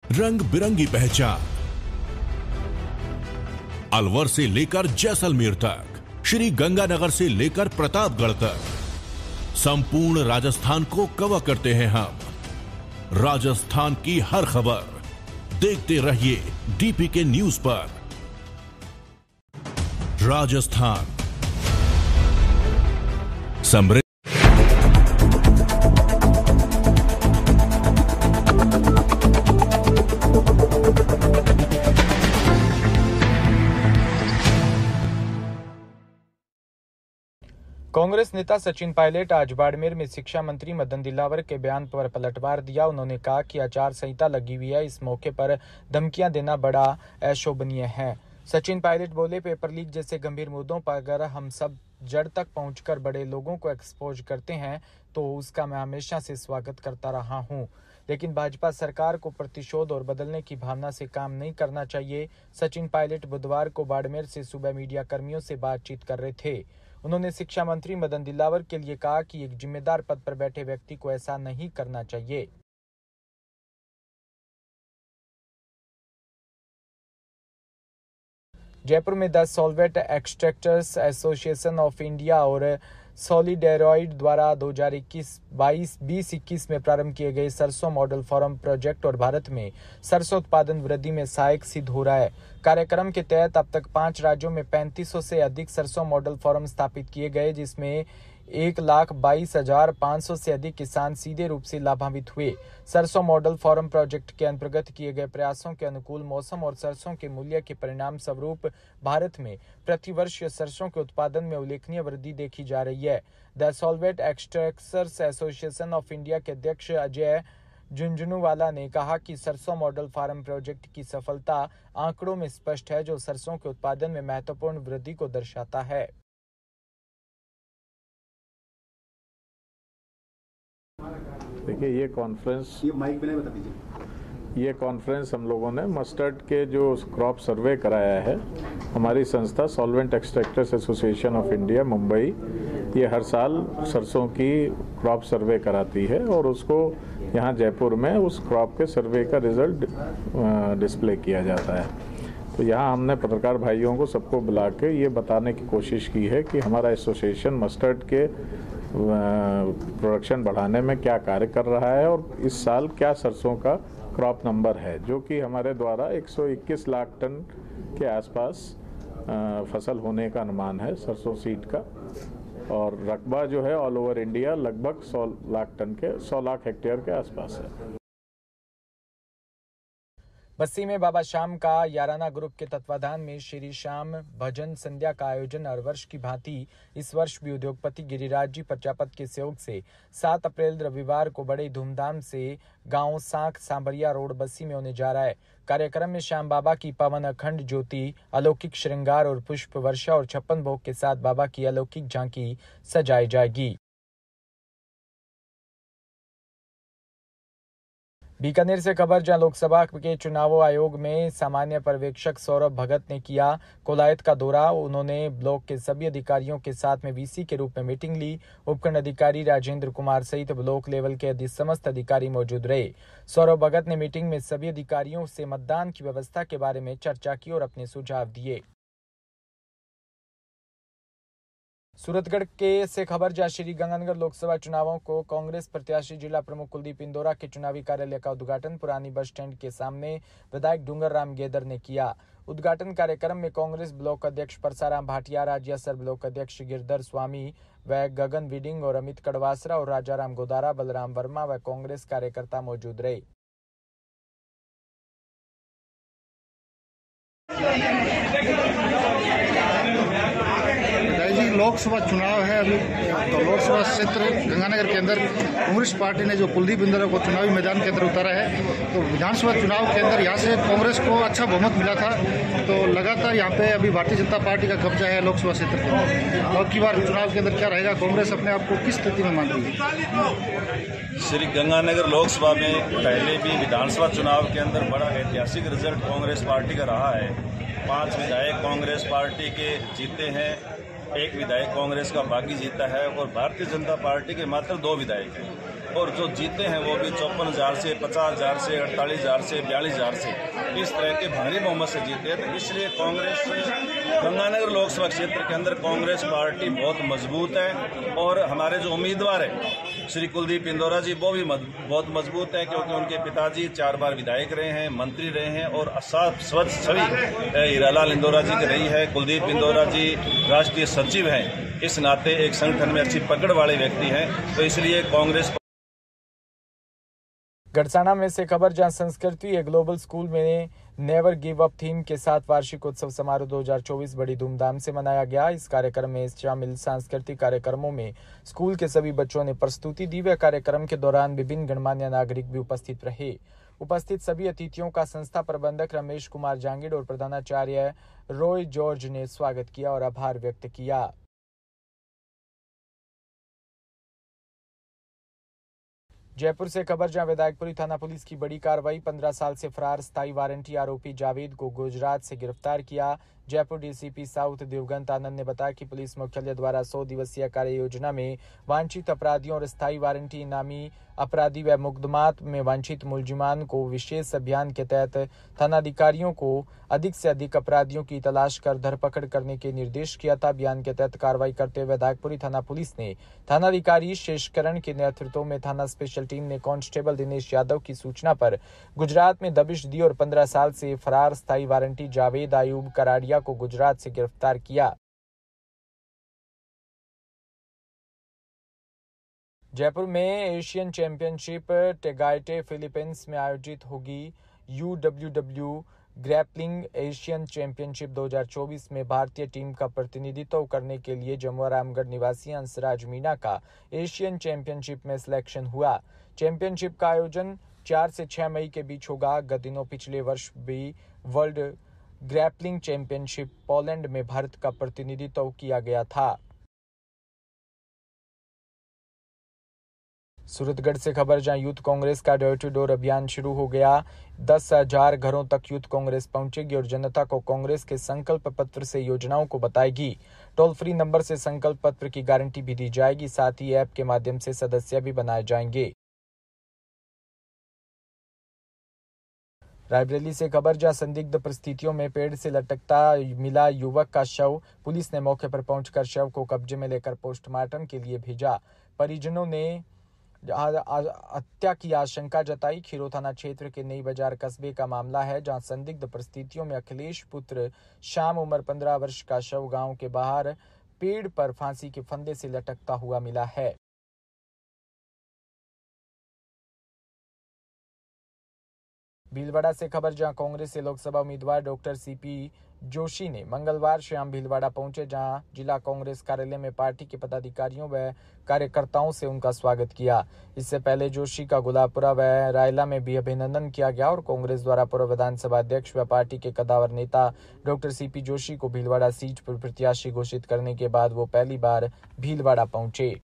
रंग बिरंगी पहचान। अलवर से लेकर जैसलमेर तक, श्री गंगानगर से लेकर प्रतापगढ़ तक, संपूर्ण राजस्थान को कवर करते हैं हम। राजस्थान की हर खबर देखते रहिए डीपीके न्यूज पर। राजस्थान समृद्ध। कांग्रेस नेता सचिन पायलट आज बाड़मेर में शिक्षा मंत्री मदन दिलावर के बयान पर पलटवार दिया। उन्होंने कहा कि आचार संहिता लगी हुई है, इस मौके पर धमकियां देना बड़ा अशोभनीय है। सचिन पायलट बोले, पेपर लीक जैसे गंभीर मुद्दों पर अगर हम सब जड़ तक पहुंचकर बड़े लोगों को एक्सपोज करते हैं तो उसका मैं हमेशा से स्वागत करता रहा हूं, लेकिन भाजपा सरकार को प्रतिशोध और बदलने की भावना से काम नहीं करना चाहिए। सचिन पायलट बुधवार को बाड़मेर से सुबह मीडिया कर्मियों से बातचीत कर रहे थे। उन्होंने शिक्षा मंत्री मदन दिलावर के लिए कहा कि एक जिम्मेदार पद पर बैठे व्यक्ति को ऐसा नहीं करना चाहिए। जयपुर में the solvent extractors association of India और सॉलिडेरॉइड द्वारा 2021 में प्रारंभ किए गए सरसों मॉडल फार्म प्रोजेक्ट और भारत में सरसों उत्पादन वृद्धि में सहायक सिद्ध हो रहा है। कार्यक्रम के तहत अब तक 5 राज्यों में 3500 से अधिक सरसों मॉडल फार्म स्थापित किए गए, जिसमें 1,22,500 से अधिक किसान सीधे रूप से लाभान्वित हुए। सरसों मॉडल फार्म प्रोजेक्ट के अंतर्गत किए गए प्रयासों के अनुकूल मौसम और सरसों के मूल्य के परिणाम स्वरूप भारत में प्रतिवर्ष सरसों के उत्पादन में उल्लेखनीय वृद्धि देखी जा रही है। The solvent extractors association of India के अध्यक्ष अजय झुंझुनवाला ने कहा कि सरसों मॉडल फार्म प्रोजेक्ट की सफलता आंकड़ों में स्पष्ट है, जो सरसों के उत्पादन में महत्वपूर्ण वृद्धि को दर्शाता है। देखिए, ये कॉन्फ्रेंस हम लोगों ने मस्टर्ड के जो क्रॉप सर्वे कराया है, हमारी संस्था solvent extractors association of India Mumbai ये हर साल सरसों की क्रॉप सर्वे कराती है और उसको यहाँ जयपुर में उस क्रॉप के सर्वे का रिजल्ट डिस्प्ले किया जाता है। तो यहाँ हमने पत्रकार भाइयों को सबको बुला के ये बताने की कोशिश की है कि हमारा एसोसिएशन मस्टर्ड के प्रोडक्शन बढ़ाने में क्या कार्य कर रहा है और इस साल क्या सरसों का क्रॉप नंबर है, जो कि हमारे द्वारा 121 लाख टन के आसपास फसल होने का अनुमान है सरसों सीड का, और रकबा जो है ऑल ओवर इंडिया लगभग 100 लाख हेक्टेयर के आसपास है। बस्सी में बाबा श्याम का याराना ग्रुप के तत्वाधान में श्री श्याम भजन संध्या का आयोजन हर वर्ष की भांति इस वर्ष भी उद्योगपति गिरिराज जी प्रजापत के सहयोग से 7 अप्रैल रविवार को बड़े धूमधाम से गांव सांख सांबरिया रोड बस्सी में होने जा रहा है। कार्यक्रम में श्याम बाबा की पावन अखंड ज्योति, अलौकिक श्रृंगार और पुष्प वर्षा और 56 भोग के साथ बाबा की अलौकिक झांकी सजाई जाएगी। बीकानेर से खबर, जहां लोकसभा के चुनाव आयोग में सामान्य पर्यवेक्षक सौरभ भगत ने किया कोलायत का दौरा। उन्होंने ब्लॉक के सभी अधिकारियों के साथ में वीसी के रूप में मीटिंग ली। उपखंड अधिकारी राजेंद्र कुमार सहित ब्लॉक लेवल के समस्त अधिकारी मौजूद रहे। सौरभ भगत ने मीटिंग में सभी अधिकारियों से मतदान की व्यवस्था के बारे में चर्चा की और अपने सुझाव दिए। सूरतगढ़ के से खबर, जहां श्री गंगानगर लोकसभा चुनावों को कांग्रेस प्रत्याशी जिला प्रमुख कुलदीप इंदौरा के चुनावी कार्यालय का उद्घाटन पुरानी बस स्टैंड के सामने विधायक डूंगर राम गेदर ने किया। उद्घाटन कार्यक्रम में कांग्रेस ब्लॉक अध्यक्ष परसाराम भाटिया, राज्यसर ब्लॉक अध्यक्ष गिरधर स्वामी व गगन विडिंग और अमित कड़वासरा और राजाराम गोदारा, बलराम वर्मा व कांग्रेस कार्यकर्ता मौजूद रहे। लोकसभा चुनाव है अभी, तो लोकसभा क्षेत्र गंगानगर के अंदर कांग्रेस पार्टी ने जो कुलदीप इंदौरा को चुनावी मैदान के अंदर उतारा है, तो विधानसभा चुनाव के अंदर यहाँ से कांग्रेस को अच्छा बहुमत मिला था, तो लगातार यहाँ पे अभी भारतीय जनता पार्टी का कब्जा है लोकसभा क्षेत्र के अंदर। अब की बार चुनाव के अंदर क्या रहेगा, कांग्रेस अपने आप को किस स्थिति में मान रही है? श्री गंगानगर लोकसभा में पहले भी विधानसभा चुनाव के अंदर बड़ा ऐतिहासिक रिजल्ट कांग्रेस पार्टी का रहा है। 5 विधायक कांग्रेस पार्टी के जीते हैं, 1 विधायक कांग्रेस का बागी जीता है और भारतीय जनता पार्टी के मात्र 2 विधायक हैं। और जो जीते हैं वो भी 54,000 से, 50,000 से, 48,000 से, 42,000 से, इस तरह के भारी बहुमत से जीते हैं। तो इसलिए कांग्रेस गंगानगर लोकसभा क्षेत्र के अंदर कांग्रेस पार्टी बहुत मजबूत है और हमारे जो उम्मीदवार है श्री कुलदीप इंदौरा जी वो भी बहुत मजबूत है, क्योंकि उनके पिताजी 4 बार विधायक रहे हैं, मंत्री रहे हैं और स्वच्छ छवि हीरालाल इंदौरा जी की रही है। कुलदीप इंदौरा जी राष्ट्रीय सचिव हैं, इस नाते एक संगठन में अच्छी पकड़ वाले व्यक्ति हैं, तो इसलिए कांग्रेस। गड़साना में से खबर, जहां संस्कृति एक ग्लोबल स्कूल में नेवर गिव अप थीम के साथ वार्षिक उत्सव समारोह 2024 बड़ी धूमधाम से मनाया गया। इस कार्यक्रम में शामिल सांस्कृतिक कार्यक्रमों में स्कूल के सभी बच्चों ने प्रस्तुति दी व कार्यक्रम के दौरान विभिन्न गणमान्य नागरिक भी उपस्थित रहे। उपस्थित सभी अतिथियों का संस्था प्रबंधक रमेश कुमार जांगिड़ और प्रधानाचार्य रॉय जॉर्ज ने स्वागत किया और आभार व्यक्त किया। जयपुर से खबर, जहां विधायकपुरी थाना पुलिस की बड़ी कार्रवाई, 15 साल से फरार स्थायी वारंटी आरोपी जावेद को गुजरात से गिरफ्तार किया। जयपुर डीसीपी साउथ दिवगंत आनंद ने बताया कि पुलिस मुख्यालय द्वारा 100 दिवसीय कार्य योजना में वांछित अपराधियों और स्थायी वारंटी इनामी अपराधी व मुकदमात में वांछित मुलजिमान को विशेष अभियान के तहत थानाधिकारियों को अधिक से अधिक अपराधियों की तलाश कर धरपकड़ करने के निर्देश किया था। अभियान के तहत कार्रवाई करते हुए विधायकपुरी थाना पुलिस ने थानाधिकारी शेषकरण के नेतृत्व में थाना स्पेशल टीम ने कांस्टेबल दिनेश यादव की सूचना पर गुजरात में दबिश दी और 15 साल से फरार स्थायी वारंटी जावेद आयूब कराड़िया को गुजरात से गिरफ्तार किया। जयपुर में एशियन चैंपियनशिप टेगाइटे फिलीपींस में आयोजित होगी। UWW ग्रैपलिंग एशियन चैंपियनशिप 2024 में भारतीय टीम का प्रतिनिधित्व करने के लिए जमुआ रामगढ़ निवासी हंसराज मीना का एशियन चैंपियनशिप में सिलेक्शन हुआ। चैंपियनशिप का आयोजन 4 से 6 मई के बीच होगा। गत दिनों पिछले वर्ष भी वर्ल्ड ग्रैपलिंग चैंपियनशिप पोलैंड में भारत का प्रतिनिधित्व किया गया था। सूरतगढ़ से खबर, जहां यूथ कांग्रेस का डोर टू डोर अभियान शुरू हो गया। 10,000 घरों तक यूथ कांग्रेस पहुंचेगी और जनता को कांग्रेस के संकल्प पत्र से योजनाओं को बताएगी। टोल फ्री नंबर से संकल्प पत्र की गारंटी भी दी जाएगी। साथ ही ऐप के माध्यम से सदस्य भी बनाए जाएंगे। रायबरेली से खबर, जहां संदिग्ध परिस्थितियों में पेड़ से लटकता मिला युवक का शव, पुलिस ने मौके पर पहुंचकर शव को कब्जे में लेकर पोस्टमार्टम के लिए भेजा। परिजनों ने हत्या की आशंका जताई। खीरो थाना क्षेत्र के नई बाजार कस्बे का मामला है, जहां संदिग्ध परिस्थितियों में अखिलेश पुत्र शाम उम्र 15 वर्ष का शव गांव के बाहर पेड़ पर फांसी के फंदे से लटकता हुआ मिला है। भीलवाड़ा से खबर, जहां कांग्रेस से लोकसभा उम्मीदवार डॉक्टर सीपी जोशी ने मंगलवार शाम भीलवाड़ा पहुंचे, जहां जिला कांग्रेस कार्यालय में पार्टी के पदाधिकारियों व कार्यकर्ताओं से उनका स्वागत किया। इससे पहले जोशी का गुलाबपुरा व रायला में भी अभिनंदन किया गया और कांग्रेस द्वारा पूर्व विधानसभा अध्यक्ष व पार्टी के कद्दावर नेता डॉक्टर सीपी जोशी को भीलवाड़ा सीट पर प्रत्याशी घोषित करने के बाद वो पहली बार भीलवाड़ा पहुंचे।